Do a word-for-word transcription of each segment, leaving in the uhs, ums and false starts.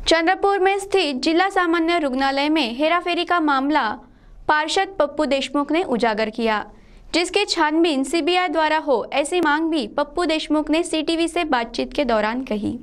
चंद्रपुर में स्थित जिला सामान्य रुग्णालय में हेराफेरी का मामला पार्षद पप्पू देशमुख ने उजागर किया, जिसके छानबीन सीबीआई द्वारा हो ऐसी मांग भी पप्पू देशमुख ने सीटीवी से बातचीत के दौरान कही।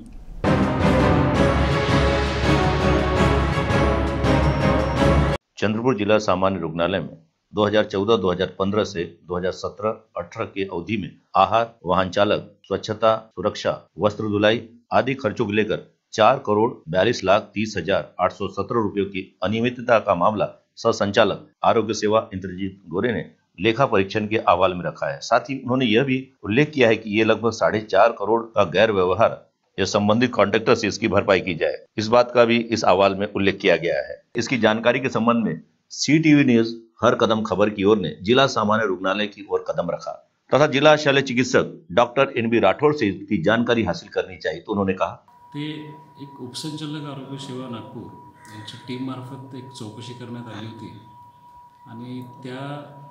चंद्रपुर जिला सामान्य रुग्णालय में दो हज़ार चौदह दो हज़ार पंद्रह से दो हज़ार सत्रह अठारह की अवधि में आहार, वाहन चालक, स्वच्छता, सुरक्षा, वस्त्र धुलाई आदि खर्चों को लेकर चार करोड़ बयालीस लाख तीस हजार आठ सौ सत्रह रुपयों की अनियमितता का मामला सह संचालक आरोग्य सेवा इंद्रजीत गोरे ने लेखा परीक्षण के अहवाल में रखा है। साथ ही उन्होंने यह भी उल्लेख किया है कि ये लगभग साढ़े चार करोड़ का गैर व्यवहार या संबंधित कॉन्ट्रैक्टर से इसकी भरपाई की जाए, इस बात का भी इस अहवाल में उल्लेख किया गया है। इसकी जानकारी के संबंध में सीटीवी न्यूज हर कदम खबर की ओर ने जिला सामान्य रुग्णालय की ओर कदम रखा तथा जिला शल्य चिकित्सक डॉक्टर एन बी राठौड़ से इसकी जानकारी हासिल करनी चाहिए, तो उन्होंने कहा ते एक उपसंचालक आरोग्य सेवा नागपूर यांच्या टीममार्फत एक चौकशी करण्यात आली होती आणि त्या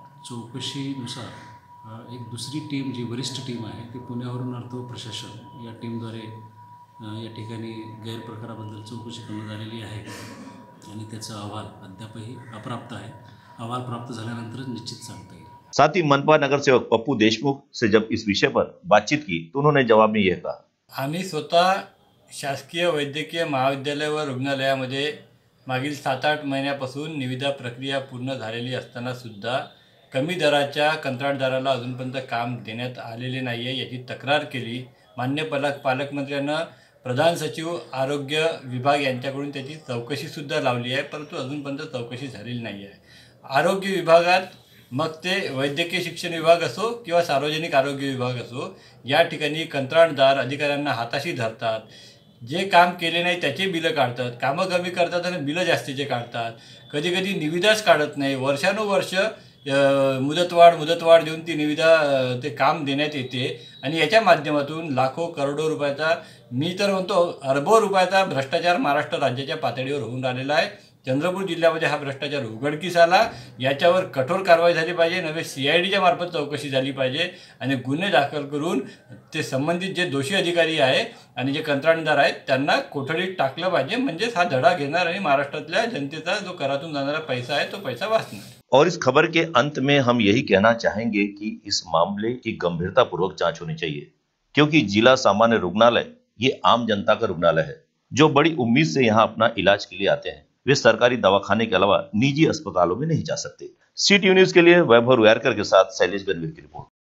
चौकशीनुसार एक दुसरी टीम जी वरिष्ठ टीम आहे ती पुण्यावरून अर्थ प्रशासन या टीमद्वारे या ठिकाणी गैरप्रकाराबद्दल चौकशी करण्यात आलेली आहे आणि त्याचा अहवाल अद्यापही अप्राप्त आहे। अहवाल प्राप्त झाल्यानंतर निश्चित सांगता येईल। साथ ही मनपा नगर सेवक पप्पू देशमुख से जब इस विषय पर बातचीत की तो उन्होंने जवाब में यह कहा, आम्ही स्वतः शासकीय वैद्यकीय महाविद्यालय व रुग्णालयामध्ये मागील सात आठ महिन्यापासून निविदा प्रक्रिया पूर्ण झालेली असताना सुद्धा कमी दराच्या कंत्राटदाराला अजूनपर्यंत काम देण्यात आलेले नाही आहे याची तक्रार केली। मान्य पालक पालकमंत्र्यांना प्रधान सचिव आरोग्य विभाग यांच्याकडून त्याची चौकशीसुद्धा लावली आहे, परंतु अजूनपर्यंत चौकशी झालेली नाही आहे। आरोग्य विभागात मग ते वैद्यकीय शिक्षण विभाग असो किंवा सार्वजनिक आरोग्य विभाग असो, या ठिकाणी कंत्राटदार अधिकाऱ्यांना हाताशी धरतात, जे काम केले नाही त्याचे बिलं काढतात, कामं कमी करतात आणि बिलं जास्तीचे काढतात, कधी कधी निविदाच काढत नाही, वर्षानुवर्ष मुदतवाढ मुदतवाढ देऊन ती निविदा ते काम देण्यात येते आणि याच्या माध्यमातून लाखो करोडो रुपयाचा, मी तर म्हणतो अरबो रुपयाचा भ्रष्टाचार महाराष्ट्र राज्याच्या पातळीवर होऊन राहिलेला आहे। चंद्रपूर जिल्ह्यामध्ये हा भ्रष्टाचार उघडकीस आला, याच्यावर कठोर कारवाई झाली पाहिजे, नवे सी आय डीच्या मार्फत चौकशी झाली पाहिजे आणि गुन्हे दाखल करून ते संबंधित जे दोषी अधिकारी आहे आणि जे कंत्राटदार आहेत त्यांना कोठडीत टाकलं पाहिजे, म्हणजेच हा धडा घेणार आणि महाराष्ट्रातल्या जनतेचा जो करातून जाणारा पैसा आहे तो पैसा वाचणार। और इस खबर के अंत में हम यही कहना चाहेंगे कि इस मामले की गंभीरता पूर्वक जांच होनी चाहिए, क्योंकि जिला सामान्य रुग्णालय ये आम जनता का रुग्णालय है जो बड़ी उम्मीद से यहाँ अपना इलाज के लिए आते हैं। वे सरकारी दवाखाने के अलावा निजी अस्पतालों में नहीं जा सकते। सी टी वी न्यूज के लिए वैभव रुयारकर के साथ शैलेश गणवीर की रिपोर्ट।